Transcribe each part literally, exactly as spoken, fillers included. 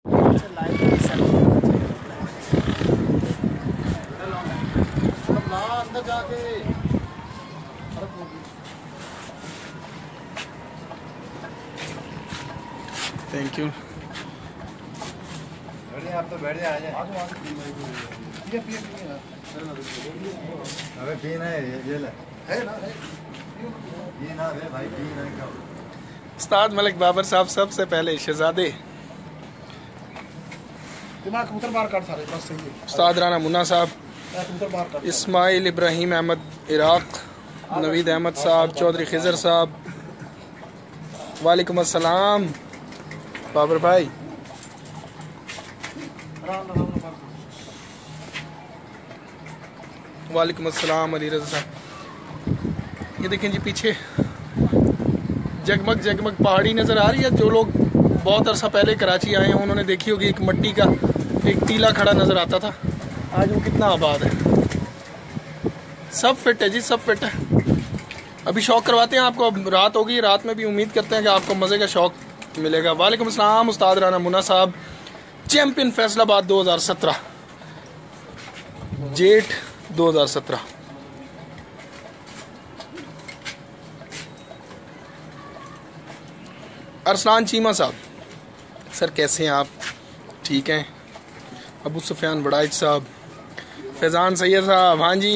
Thank you. आप तो बैठ जाए। अबे पीना है ये ले है ना पीना है भाई पीना है। उस्ताद मलिक बाबर साहब सबसे पहले शहजादे दिमाग कबूतर बार काट सारे बस सही है। उस्ताद राना मुन्ना साहब, कबूतर बार काट इस्माइल इब्राहिम अहमद इराक, नवीद अहमद साहब, चौधरी खिजर साहब, वालेकुम अस्सलाम बाबर भाई। वालेकुम अस्सलाम अली रज़ा साहब। ये देखें जी पीछे जगमग जगमग पहाड़ी नज़र आ रही है। जो लोग बहुत अरसा पहले कराची आए हैं उन्होंने देखी होगी एक मिट्टी का एक टीला खड़ा नज़र आता था, आज वो कितना आबाद है। सब फिट है जी, सब फिट है। अभी शौक करवाते हैं आपको, अब रात होगी, रात में भी उम्मीद करते हैं कि आपको मज़े का शौक मिलेगा। वालेकुम अस्सलाम उस्ताद राना मुन्ना साहब, चैम्पियन फैसलाबाद दो हज़ार सत्रह जेठ दो हज़ार सत्रह। अरसलान चीमा साहब, सर कैसे हैं आप? ठीक हैं। अबू सुफियान बड़ाइच साहब, फैज़ान सैयद साहब, हाँ जी।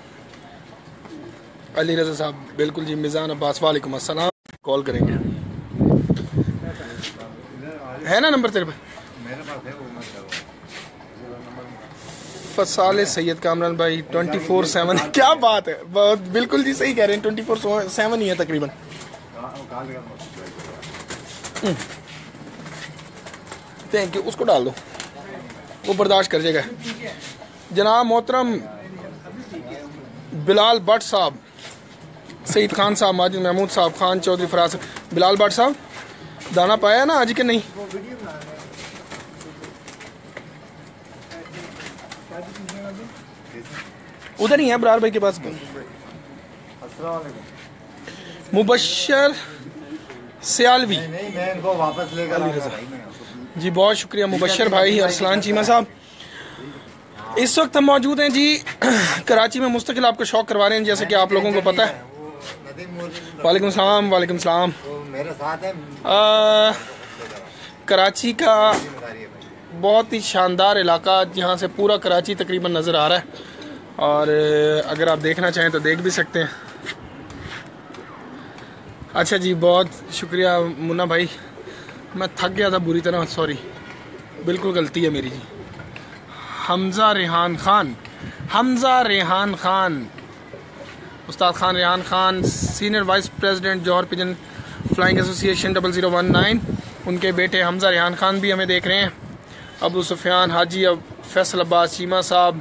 अली रज़ा साहब, बिल्कुल जी। मिज़ान अब्बास, वालेकुम अस्सलाम। कॉल करेंगे, है ना नंबर तेरे पे? मेरे पास है वो मत करो। फसाले सैयद कामरान भाई ट्वेंटी फोर सेवन। क्या बात है, बहुत बिल्कुल जी सही कह रहे हैं। ट्वेंटी फोर सेवन ही है तकरीबन। Thank you. उसको डाल दो, वो बर्दाश्त कर जाएगा। जनाब मोहतरम बिलाल भट्ट साहब, सईद खान साहब, माजिद महमूद साहब, खान चौधरी फराज। बिलाल भट्ट साहब दाना पाया ना आज के नहीं? उधर ही है बरार भाई के पास। मुबशर सियालवी, नहीं, नहीं, मैं इनको वापस लेकर आऊंगा जी। बहुत शुक्रिया मुबशर भाई। अरसलान चीमा साहब, इस वक्त हम मौजूद हैं जी कराची में। मुस्तकिल आपको शौक करवा रहे हैं जैसे कि आप लोगों को पता है। वालेकुम सलाम। वालेकुम सलाम। मेरे साथ है कराची का बहुत ही शानदार इलाका जहाँ से पूरा कराची तकरीबन नज़र आ रहा है, और अगर आप देखना चाहें तो देख भी सकते हैं। अच्छा जी, बहुत शुक्रिया मुन्ना भाई। मैं थक गया था बुरी तरह, सॉरी, बिल्कुल गलती है मेरी जी। हमज़ा रेहान खान, हमज़ा रेहान खान, उस्ताद Khan Rehan Khan, senior vice president Johar pigeon flying association double zero one nine. उनके बेटे हमज़ा रेहान खान भी हमें देख रहे हैं। अबू सुफियान हाजी, अब फैसल अब्बास चीमा साहब।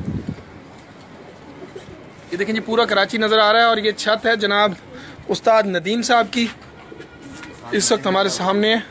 ये देखें जी पूरा कराची नज़र आ रहा है। और ये छत है जनाब उस्ताद नदीम साहब की, इस वक्त हमारे सामने है।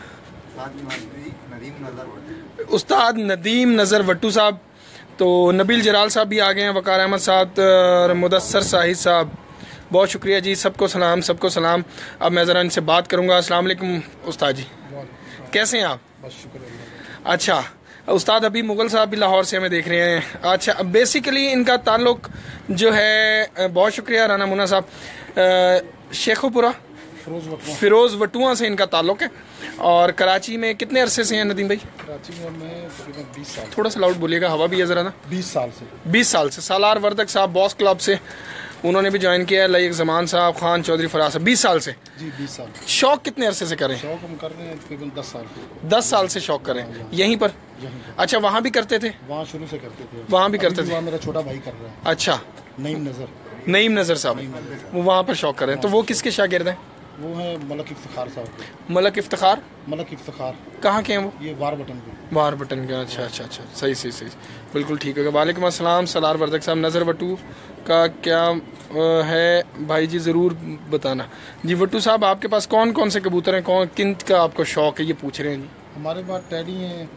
उस्ताद नदीम नज़र वट्टू साहब, तो नबील जलाल साहब भी आ गए हैं, वकार अहमद साहब और मुदस्सर साहिद साहब। बहुत शुक्रिया जी, सबको सलाम, सबको सलाम। अब मैं ज़रा इनसे बात करूँगा। अस्सलाम वालेकुम उस्ताद जी, कैसे हैं आप? अच्छा उस्ताद, अभी मुगल साहब भी लाहौर से हमें देख रहे हैं। अच्छा, बेसिकली इनका ताल्लुक जो है, बहुत शुक्रिया राना मुन्ना साहब, शेखोपुरा फिरोज वटुआ से इनका ताल्लुक है। और कराची में कितने अरसे से हैं नदीम भाई? कराची में मैं तकरीबन बीस साल। थोड़ा सा लाउड बोलिएगा, हवा भी है ज़रा ना। बीस साल से बीस साल से। सालार वर्दक साहब बॉस क्लब से, उन्होंने भी ज्वाइन किया है। लाइक जमान साहब, खान चौधरी फराज साहब, बीस साल से जी। बीस साल। शौक कितने अरसे से करें? शौक हम कर रहे हैं तकरीबन दस साल से। दस साल से शौक करें, यहीं पर? यहीं पर। अच्छा, वहाँ भी करते थे? वहाँ शुरू से करते थे। वहाँ भी करते थे? वहाँ मेरा छोटा भाई कर रहा है। अच्छा, नईम नज़र, नईम नज़र साहब, वो वहाँ पर शौक करें। तो वो किसके शागिर्द हैं? वो है मलक इफ्तिखार साहब। मलक इफ्तिखार? मलक इफ्तिखार कहाँ के हैं वो? ये वार बटन के। वार बटन के। अच्छा अच्छा अच्छा, सही सही सही, बिल्कुल ठीक होगा। वालेकुम अस्सलाम सलार वर्दक साहब, नज़र वटू का क्या है भाई जी, ज़रूर बताना जी। वटू साहब, आपके पास कौन कौन से कबूतर हैं, कौन किन का आपको शौक है, ये पूछ रहे हैं जी। हमारे पास टैडी हैं,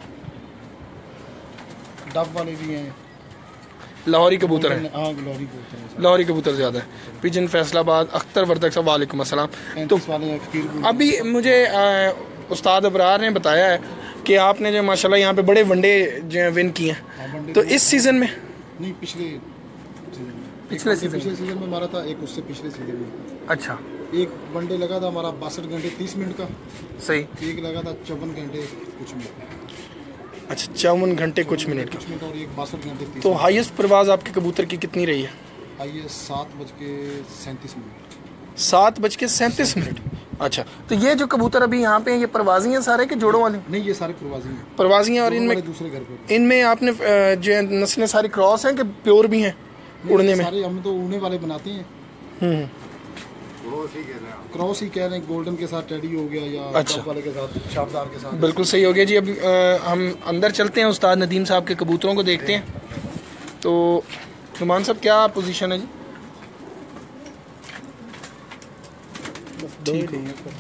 डब वाले भी हैं, लाहौरी कबूतर हैं। हाँ, लाहौरी कबूतर हैं। लाहौरी कबूतर ज़्यादा है। पिजन फैसलाबाद, अख्तर वर्दक साहब, वालेकुम अस्सलाम। तो अभी मुझे आ, उस्ताद अबरार ने बताया है कि आपने जो माशाल्लाह यहाँ पे बड़े वनडे जो है विन किए हाँ, हैं, वनडे तो तो- इस सीज़न में नहीं, पिछले सीजन में। पिछले एक सीजन पिछले सीजन में मारा था, एक उससे पिछले सीजन में। अच्छा एक वनडे लगा था हमारा बासठ घंटे तीस मिनट का, सही। एक लगा था चौवन घंटे कुछ मिनट अच्छा चौवन घंटे कुछ मिनट का। कुछ मिनट और एक बासठ घंटे तीस तो मिनट। हाईएस्ट परवाज आपके कबूतर की कितनी रही है? आइए सात बज के सैंतीस मिनट। सात बज के सैंतीस मिनट। अच्छा, तो ये जो कबूतर अभी यहाँ पे हैं, ये परवाजी हैं सारे के जोड़ों वाले? नहीं, ये सारे प्रवासी हैं। परवाजी हैं। और दोनों इनमें वाले दूसरे घर पे। इनमें आपने अ, जो है नस्लें सारी क्रॉस हैं कि प्योर भी हैं उड़ने में? सारे हम तो उड़ने वाले बनाते हैं, हम्म क्रॉस ही कह रहे हैं। क्रॉस ही कह रहे हैं। गोल्डन के साथ टेडी हो गया या अच्छा। टॉप वाले के साथ शाबदार के साथ। बिल्कुल सही हो गया जी। अब अ, हम अंदर चलते हैं, उस्ताद नदीम साहब के कबूतरों को देखते हैं। तो नुमान साहब क्या पोजीशन है जी? ठीक है।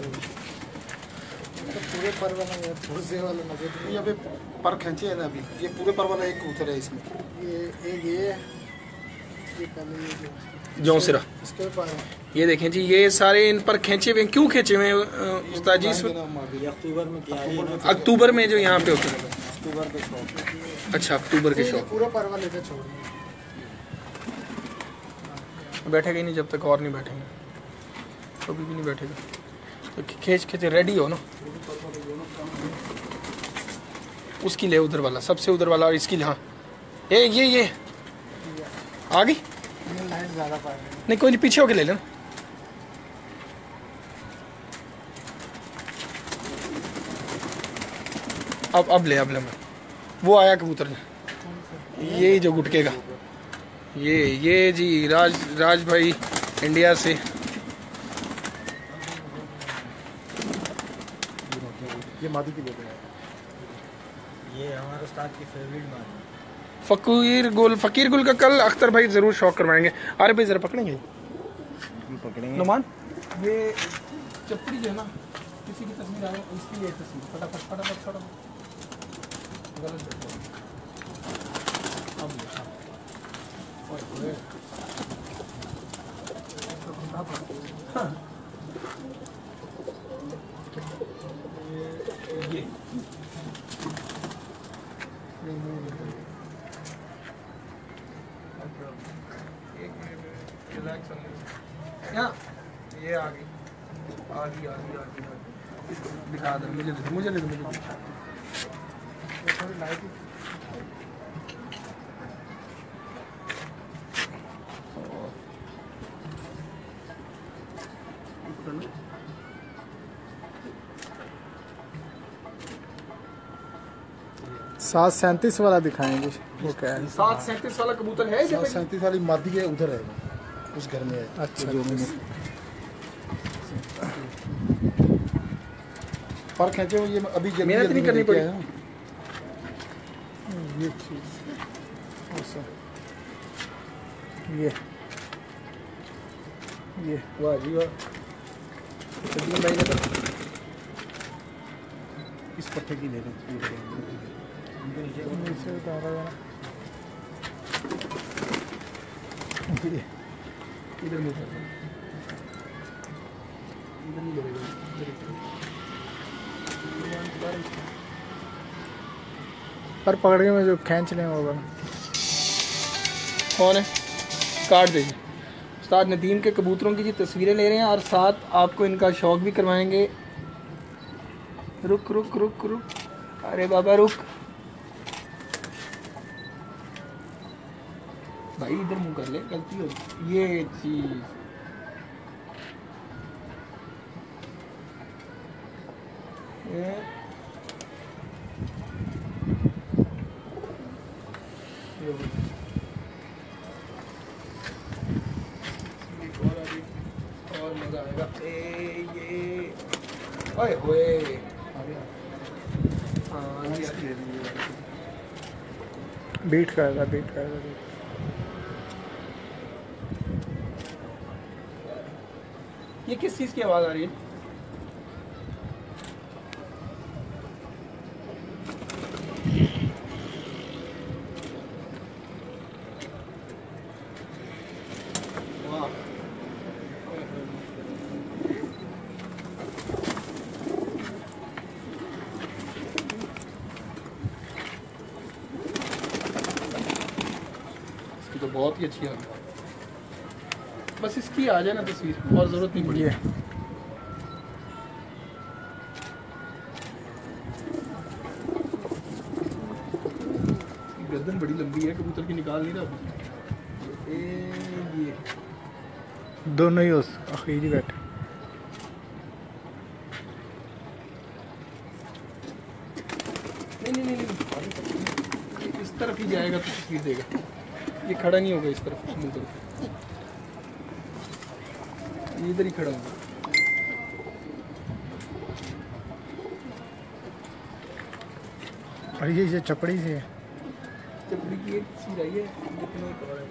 पूरे पर वाला है, थोड़े से वाला नजर ये अभी पर खींचे हैं ना अभी। ये पूरे पर वाला एक कबूतर है इसमें। ये एक ये है, ये पहले ये जो जौनसिरा, इसके पास ये देखें जी, ये सारे इन पर खींचे हुए हैं। क्यों खींचे हुए हैं अ, उस्ताद जी? इस वक्त अक्टूबर में क्या है? अक्टूबर में जो यहाँ पे होते हैं। अक्टूबर के शौक। अच्छा, अक्टूबर के शौक। पूरा पर वाले लेकर छोड़ बैठेगा ही नहीं जब तक और नहीं बैठेंगे, कभी भी नहीं बैठेगा। तो खींच खींच रेडी हो ना। उसकी ले उधर वाला, सबसे उधर वाला, और इसकी ले। हाँ, ए ये ये आ गई। लाइट ज़्यादा पाए नहीं कोई नहीं, पीछे होके ले लेना। अब अब ले अब ले मैं वो आया कबूतर ने, ये जो गुटकेगा, ये ये जी राज राज भाई इंडिया से। ये मादी की लेते हैं। ये हमारे उस्ताद की फेवरेट बात है। फकीर गुल फकीर गुल का कल अख्तर भाई जरूर शौक करवाएंगे। अरे भाई जरा पकड़ेंगे पकड़ेंगे नुमान, ये चपड़ी जो है ना, किसी की तस्वीर आ रही है, इसकी ये तस्वीर फटाफट फटाफट फटाफट गलत देखो। अब देखा। ओए ओए। हाँ। ये एक मिनट रिलैक्स होने। यहाँ ये आ गई आ गई आ गई आ गई। दिखा दो मुझे, दे मुझे दे मुझे दे। थोड़ी लाइट सात सैंतीस वाला दिखाएंगे। वो क्या है? सात सैंतीस वाला कबूतर है सात सैंतीस वाली मादी है, उधर है, उस घर में है। अच्छा, जो मैंने पर खींचे हुए, ये अभी जल्दी मेहनत जल्दी नहीं करनी लेके पड़ी। आया हूँ। ये चीज ऐसा, ये ये वाह जी वाह। सदीम भाई ने तो इस पट्टे की ले लो। नीचे उतारा जाना। ये इधर मुंह कर दो। इधर नहीं गिरेगा, इधर ही। पर पकड़ के मैं जो खींच लें होगा। कौन है? काट दीजिए। उस्ताद नदीम के कबूतरों की जी तस्वीरें ले रहे हैं और साथ आपको इनका शौक भी करवाएंगे। रुक रुक रुक रुक, अरे बाबा रुक भाई, इधर मुंह कर ले, गलती हो गई। ये चीज ये और मजा आएगा। ए ये ओए होए। हाँ जी, हाँ जी। बीट करेगा, बीट करेगा। ये किस चीज की आवाज आ रही है? वाह, बहुत ही अच्छी आ रही है। बस इसकी आ जाए ना तस्वीर और ज़रूरत नहीं पड़ी है। गर्दन बड़ी लंबी है, कबूतर की निकाल नहीं रहा अभी। ए, ये दोनों ही उस आखिरी बैठे। नहीं नहीं नहीं नहीं, ये इस तरफ ही जाएगा तो तस्वीर देगा, ये खड़ा नहीं होगा इस तरफ, मुंह तरफ, ये इधर ही खड़ा होगा। और ये ये चपड़ी से है। चपड़ी की एक चीज आई है, जितना ही कवर है।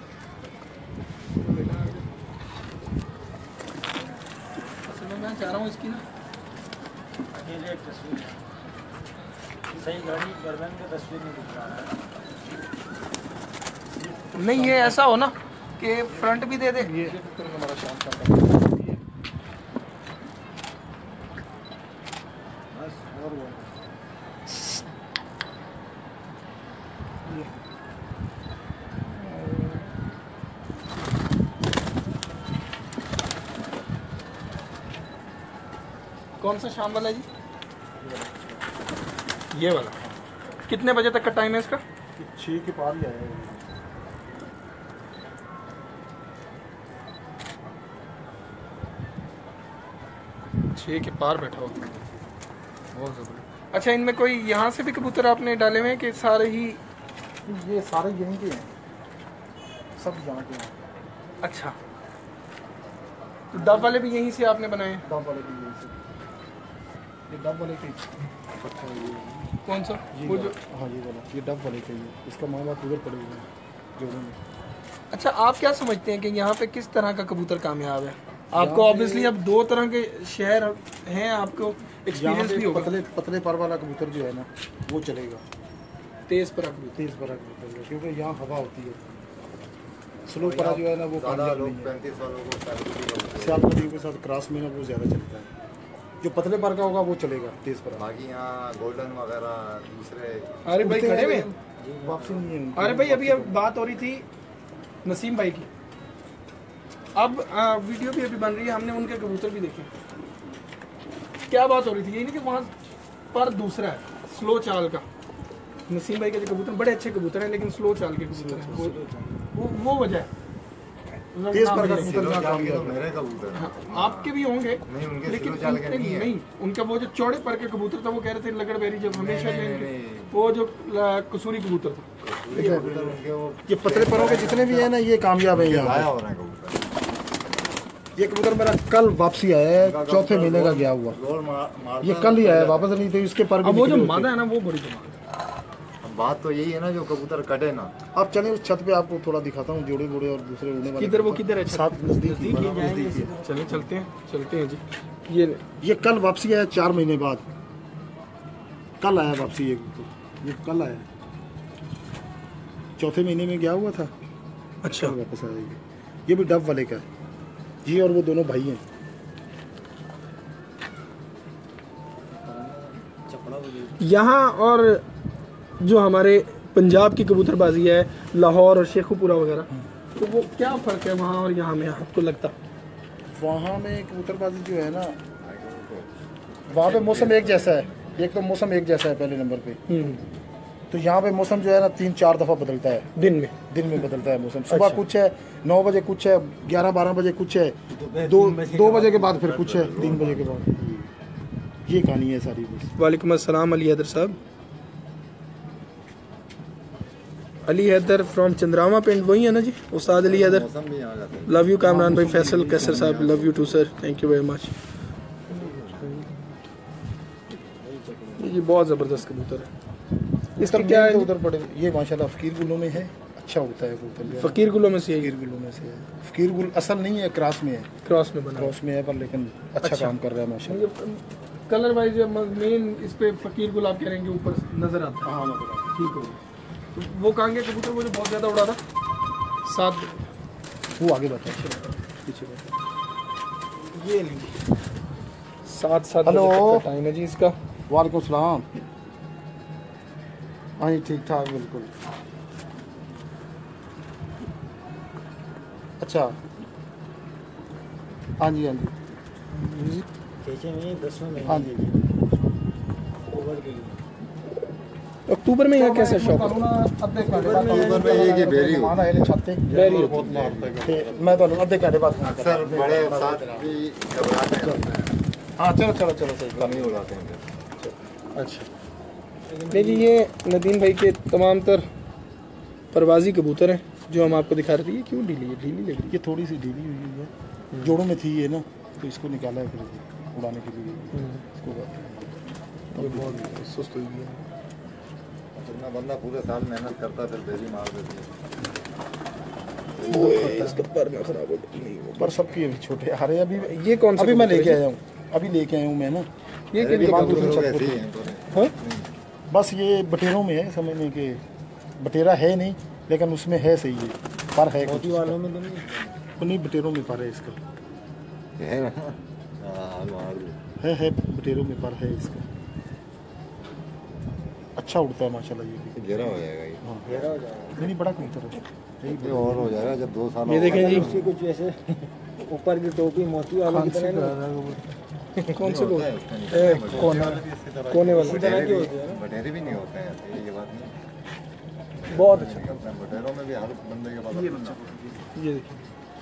असल में मैं चाह रहा हूँ इसकी ना अकेले एक तस्वीर सही गाड़ी गर्दन में तस्वीर नहीं दिख रहा है। नहीं, ये ऐसा हो ना कि फ्रंट भी दे दे। ये हमारा शाम का बस और वो कौन सा शाम वाला है जी? ये वाला। कितने बजे तक का टाइम है इसका? छः के पार ही आया। छः के पार बैठा हो, बहुत ज़बरदस्त। अच्छा, इनमें कोई यहाँ से भी कबूतर आपने डाले हुए हैं कि सारे ही? ये सारे यहीं के हैं, सब यहाँ के हैं। अच्छा, तो डब वाले भी यहीं से आपने बनाए हैं? डब वाले भी यहीं से। ये डब वाले के पट्टा है ये। कौन सा? ये वो जो, हाँ ये वाला, ये डब वाले के ही। इसका माँ बाप उधर पड़े हुए हैं जोड़ों में। अच्छा, आप क्या समझते हैं कि यहाँ पे किस तरह का कबूतर कामयाब है? आपको ऑब्वियसली अब दो तरह के शहर हैं, आपको एक्सपीरियंस भी होगा। पतले पतले पर वाला कबूतर जो है ना वो चलेगा, तेज पर कबूतर। तेज पर कबूतर, क्योंकि यहाँ हवा होती है। स्लो परा जो है ना वो ज़्यादा कामयाब लोग नहीं है। पैंतीस वालों को सियालकोटियों के साथ क्रॉस में ना वो ज़्यादा चलता है। जो पतले पर का होगा वो चलेगा तेज पर। बाकी यहाँ गोल्डन वगैरह दूसरे अरे भाई खड़े हुए, वापसी नहीं है उनकी। अरे भाई अभी अब बात हो रही थी नसीम भाई की, अब आ, वीडियो भी अभी बन रही है, हमने उनके कबूतर भी देखे। क्या बात हो रही थी? यही नहीं कि वहाँ पर दूसरा है स्लो चाल का। नसीम भाई के जो कबूतर बड़े अच्छे कबूतर हैं, लेकिन स्लो चाल के कबूतर हैं, वो वो, वो वजह है। तेज पर का कबूतर स्लो यहाँ चाल के तो कामयाब है। मेरे कबूतर हैं। हाँ, आपके भी होंगे, नहीं, उनके लेकिन स्लो चाल के उनके नहीं है। नहीं, उनका वो जो चौड़े पर के कबूतर था, वो कह रहे थे लगड़बेरी जब हमेशा नहीं, जो नहीं, इनके- नहीं। वो जो ला- कसूरी कबूतर था। पूरे कबूतर उनके वो ये पतले परों के जितने भी हैं ना ये कामयाब है गाया यहाँ। हो रहे हैं कबूतर। ये कबूतर मेरा कल वापसी आया है, चौथे महीने का गया हुआ। गोल मार मारता ये कल ही आया, वापस नहीं थे इसके पर भी अब वो जो निकले मादा होते। है ना, वो बड़ी कमाल है। अब बात तो यही है ना, जो कबूतर कटे ना। अब चलिए उस छत पे आपको थोड़ा दिखाता हूँ, जोड़े बोड़े और दूसरे उड़ने वाले। किधर वो किधर है? साथ नजदीक ही, नजदीक ही नजदीक ही। चले चलते हैं, चलते हैं जी। ये ये कल वापसी आया चार महीने बाद, कल आया वापसी ये कबूतर, ये कल आया, चौथे महीने में गया हुआ था। अच्छा, कल वापस आया ये। ये भी डब वाले का है जी, और वो दोनों भाई हैं। यहाँ और जो हमारे पंजाब की कबूतरबाजी है, लाहौर और शेखुपुरा वगैरह, तो वो क्या फ़र्क है वहाँ और यहाँ में आपको लगता? वहाँ में कबूतरबाजी जो है ना, वहाँ पे मौसम एक जैसा है। एक तो मौसम एक जैसा है पहले नंबर पे, तो यहाँ पे मौसम जो है ना तीन चार दफ़ा बदलता है दिन में। दिन में बदलता है मौसम। सुबह अच्छा। कुछ है, नौ बजे कुछ है, ग्यारह बारह बजे कुछ है, दो दो बजे के बाद फिर कुछ है, तीन बजे के बाद। ये कहानी है सारी बस। वालेकुम अस्सलाम अली हैदर साहब। अली हैदर फ्रॉम चंद्रामा पिंड, वही है ना जी उस्ताद अली हैदर? मौसम भी यहाँ जाते हैं। लव यू कामरान भाई, फैसल कैसर साहब, love you too sir, thank you very much. ये बहुत ज़बरदस्त कबूतर है। इसका इसकी क्या क्या है? उधर पड़े, ये माशाल्लाह फकीर गुलों में है, अच्छा होता है कबूतर। फकीर गुलों में से फकीर गुलों में से है। फकीर गुल असल नहीं है, क्रॉस में है, क्रॉस में बना। क्रॉस में है पर लेकिन अच्छा, अच्छा। काम कर रहा है माशाल्लाह। कलर वाइज मेन इस पे फकीर गुलाब कह रहे हैं कि ऊपर नजर आता है। हाँ मतलब ठीक हो गया। तो वो कांगे कबूतर वो जो बहुत ज़्यादा उड़ा था, सात वो आगे बता, पीछे बता। ये नहीं, सात सात हेलो। टाइम है जी इसका। वालेकुम सलाम। हाँ जी ठीक ठाक बिल्कुल। अच्छा हाँ जी हाँ जी छः महीने दसवें महीने हाँ जी ओवर के लिए अक्टूबर में यहाँ कैसा शौक है? अद्धे घंटे अक्टूबर में ये कि बेरी होती माना है छाते बेरी होती बहुत मारते हैं मैं तो अद्धे घंटे बाद फोन अक्सर करता हूं। बड़े साथ भी घबराते हैं हाँ चलो चलो चलो सही कम ही उड़ाते हैं अच्छा नहीं जी, ये नदीम भाई के तमाम तर परवाजी कबूतर हैं जो हम आपको दिखा रहे थे। ये क्यों ढीली है? ढीली लग रही ये थोड़ी सी ढीली हुई है जोड़ों में थी ये ना, तो इसको निकाला है फिर उड़ाने के लिए इसको है, ये बहुत सुस्त हुई है। जितना बंदा पूरे साल मेहनत करता है फिर बेरी मार देती है। ओए, इसका पर ना खराब हो जाए। नहीं वो पर सबकी अभी छोटे आ रहे हैं अभी ये कौन सा अभी मैं कबूतर लेके है? आया हूँ अभी लेके आया हूँ मैं ना ये अरे किन भी कबूतर कबूतर है? ऐसे ही हैं पूरे। हाँ? बस ये बटेरों में है, समझने के बटेरा है नहीं लेकिन उसमें है सही है, पर है कुछ मोती वालों में तो नहीं वो नहीं, बटेरों में पर है इसका, है ना? हाँ, मार दे। है है बटेरों में पर है इसका, अच्छा उड़ता है माशाल्लाह ये भी। घेरा हो जाएगा ये। घेरा हो जाएगा। नहीं नहीं बड़ा कबूतर है यही ये और हो जाएगा जब दो साल ये हो देखें गए। जी, उसकी कुछ ऐसे ऊपर की टोपी मोती वालों की तरह नहीं कौन से होता लोग? है उसका नहीं। ए, कोना कोने वाला बटेरे की भी होती है ना? बटेरे भी नहीं होते हैं ऐसे, ये बात नहीं। बहुत अच्छा। निकलते हैं बटेरों में भी हर बंदे के पास अपना- ये देखिए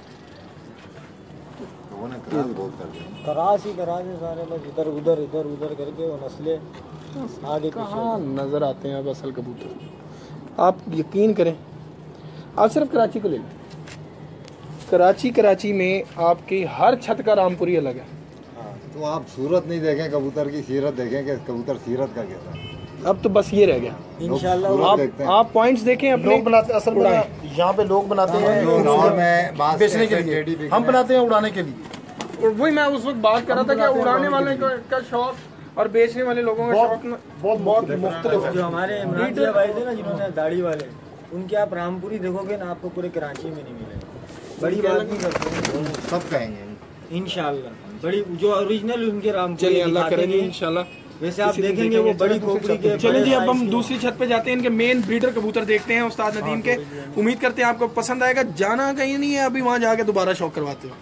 लोगों ने क्रास बहुत कर दिया। करास ही करास है सारे, बस इधर उधर इधर उधर करके वो नस्लें आगे पीछे। कहाँ नजर आते हैं अब असल कबूतर? आप यकीन करें, आप सिर्फ कराची को ले लें, कराची कराची में आपकी हर छत का रामपुरी अलग है। हाँ, तो आप सूरत नहीं देखें कबूतर की, सीरत देखें कि कबूतर सीरत का कैसा है। अब तो बस ये रह गया। इंशाल्लाह लोग वो आप देखते हैं। आप पॉइंट्स देखें अपने। लोग बनाते असल में ना, यहाँ पे लोग बनाते हैं जो गाँव में बात बेचने के ऐसे टेढ़ी लिए, बिकने- हम बनाते हैं उड़ाने के लिए। और वही मैं उस वक्त बात कर रहा था कि उड़ाने वाले का, का शौक और बेचने वाले लोगों का शौक न- बहुत बहुत मुख्तलिफ है। जो हमारे इमरान जिया भाई थे ना जिन्होंने दाढ़ी वाले, उनके आप रामपुरी देखोगे ना आपको पूरे कराची में नहीं मिलेगा। बड़ी बात नहीं करते सब कहेंगे। इंशाल्लाह, बड़ी जो ओरिजिनल उनके रामपुरी चलिए अल्लाह करे जी दिखाते हैं। इंशाल्लाह। वैसे आप किसी दिन देखेंगे वो बड़ी दूसरी खोपड़ी छत के पे। चलिए जी, बड़े अब हम size के- दूसरी छत पे जाते हैं, इनके मेन ब्रीडर कबूतर देखते हैं उस्ताद नदीम के। उम्मीद करते हैं आपको पसंद आएगा। जाना कहीं नहीं है, अभी वहाँ जाके दोबारा शौक करवाते हैं।